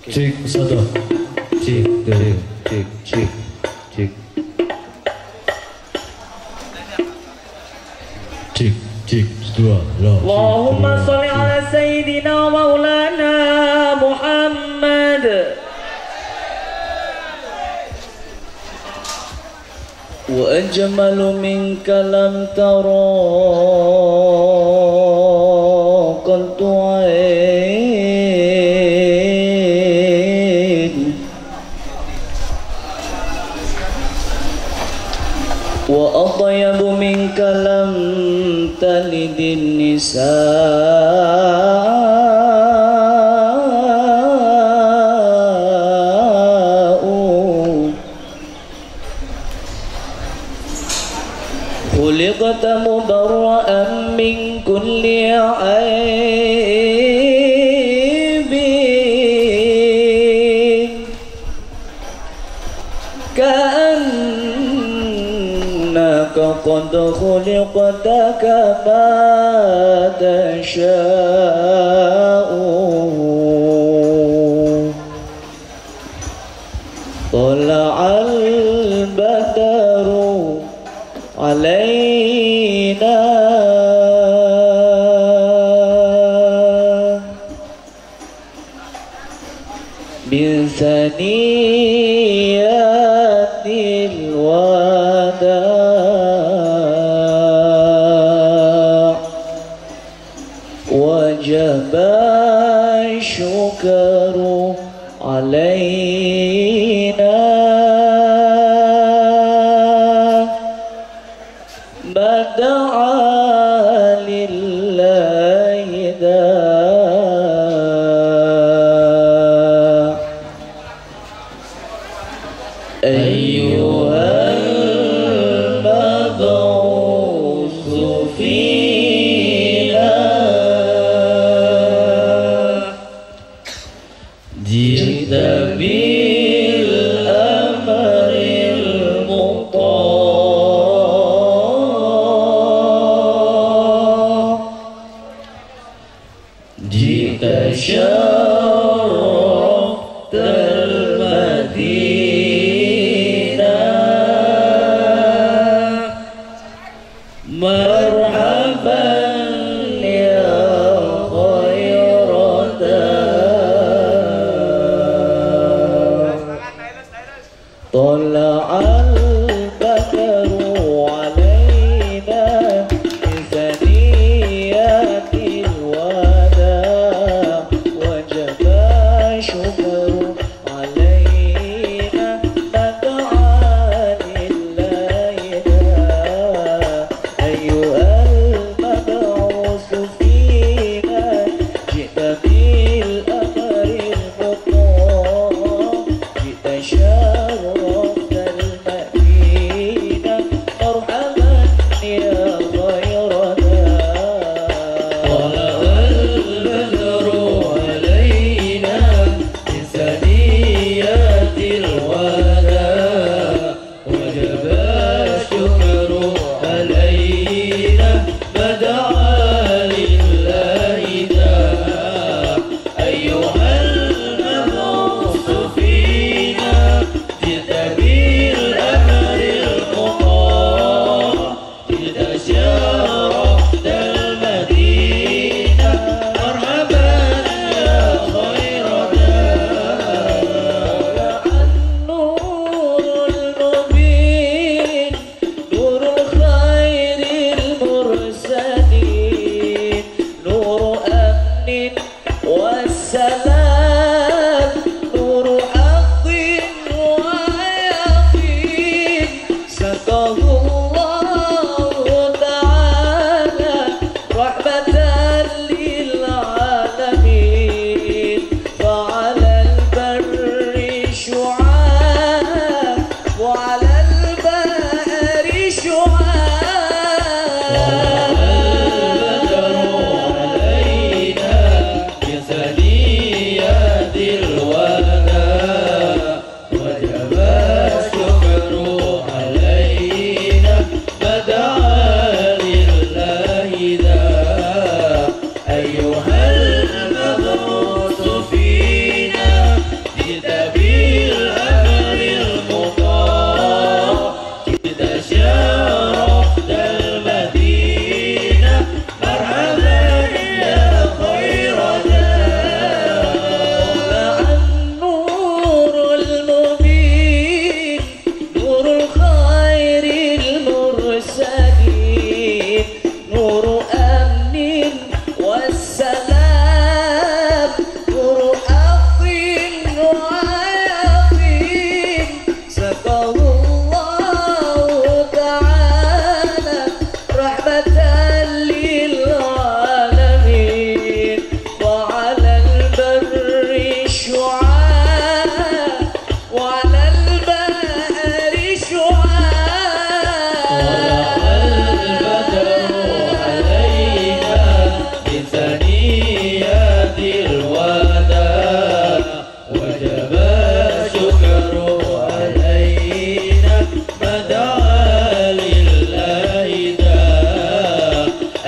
Cek satu, cek dua, cek. Cek dua. Allahumma sholli ala sayyidina maulana Muhammad. Wa ajmalu minka lam tara qantu ain wa atyabu minka lam talidin nisa'u khuliqta mubarra'an min kulli aibin ka'annaka qad khuliqta kama tasha'u tala'al badaru alaina min saniyatil wada' wajaba syukaru alaina Bada'a lillahi da' Ayyuhal mab'utsu fina Jita bil amril Jika syaraftal Madinah marhaban ya khairata tala'al badaru alaina bi thaniyatil wada'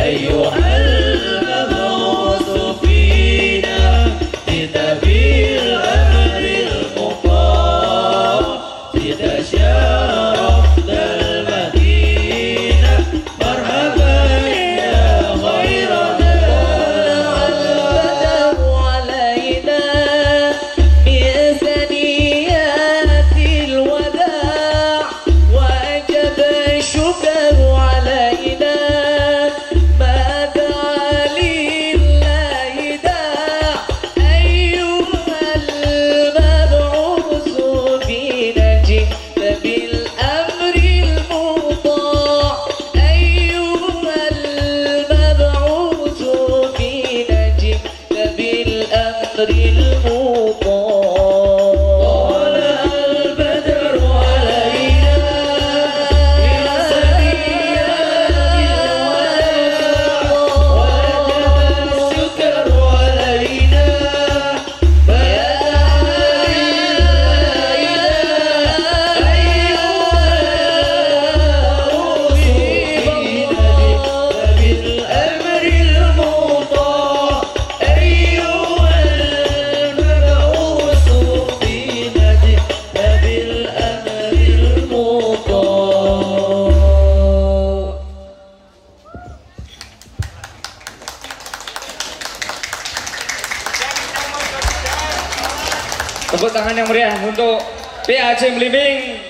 أيها المبعوث فينا بتبير الأمر المطاع لتشرفت المدينة مرحبا يا خير البدر علينا بثنيات الوداع وأجب الشكر علينا ما دعا لله داع أيها المبعوث فينا جئت بالأمر المطاع أيها المبعوث فينا جئت بالأمر المطاع طلع البدر علينا الشكر علينا بالأمر المطاع أيها المبعوث فينا جئت بالأمر المطاع. Tepuk tangan yang meriah untuk PAC Belimbing